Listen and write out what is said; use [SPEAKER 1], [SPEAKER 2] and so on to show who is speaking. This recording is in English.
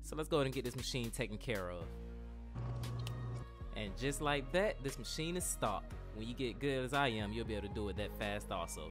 [SPEAKER 1] So let's go ahead and get this machine taken care of. And just like that, this machine is stopped. When you get good as I am, you'll be able to do it that fast also.